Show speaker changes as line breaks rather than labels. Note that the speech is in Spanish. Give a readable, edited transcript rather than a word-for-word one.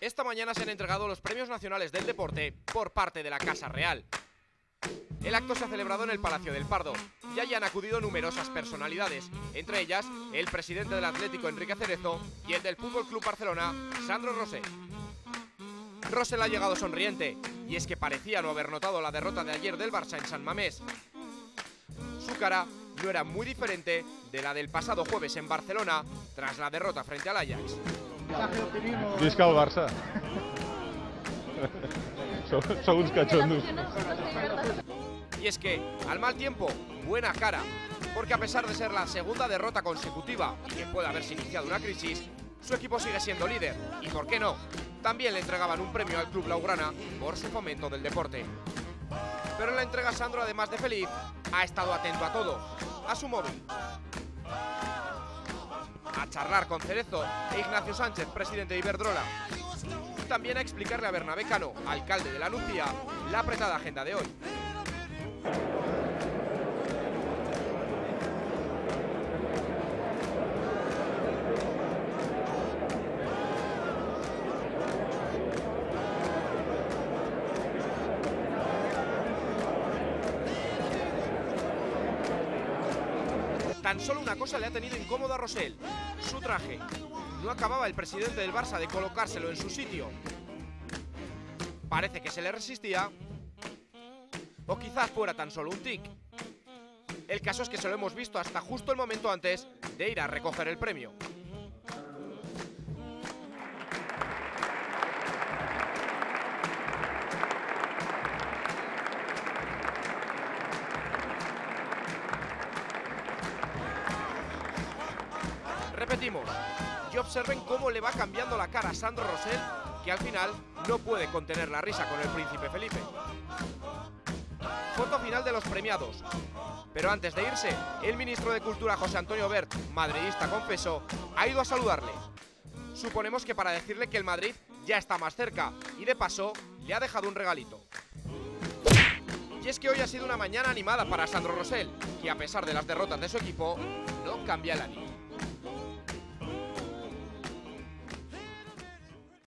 Esta mañana se han entregado los Premios Nacionales del Deporte por parte de la Casa Real. El acto se ha celebrado en el Palacio del Pardo y allí han acudido numerosas personalidades, entre ellas el presidente del Atlético, Enrique Cerezo, y el del Fútbol Club Barcelona, Sandro Rosell. Rosell ha llegado sonriente, y es que parecía no haber notado la derrota de ayer del Barça en San Mamés. Su cara no era muy diferente de la del pasado jueves en Barcelona, tras la derrota frente al Ajax.
Visca el Barça. Sou uns cachondos.
Y es que, al mal tiempo, buena cara, porque a pesar de ser la segunda derrota consecutiva y que puede haberse iniciado una crisis, su equipo sigue siendo líder, y por qué no, también le entregaban un premio al club blaugrana por su fomento del deporte. Pero en la entrega Sandro, además de feliz, ha estado atento a todo, a su móvil, a charlar con Cerezo e Ignacio Sánchez, presidente de Iberdrola, y también a explicarle a Bernabé Cano, alcalde de La Nucía, la apretada agenda de hoy. Tan solo una cosa le ha tenido incómodo a Rosell: su traje. No acababa el presidente del Barça de colocárselo en su sitio. Parece que se le resistía, o quizás fuera tan solo un tic. El caso es que se lo hemos visto hasta justo el momento antes de ir a recoger el premio. Repetimos, y observen cómo le va cambiando la cara a Sandro Rosell, que al final no puede contener la risa con el príncipe Felipe. Foto final de los premiados. Pero antes de irse, el ministro de Cultura, José Antonio Wert, madridista confeso, ha ido a saludarle. Suponemos que para decirle que el Madrid ya está más cerca y de paso le ha dejado un regalito. Y es que hoy ha sido una mañana animada para Sandro Rosell, que a pesar de las derrotas de su equipo, no cambia el ánimo.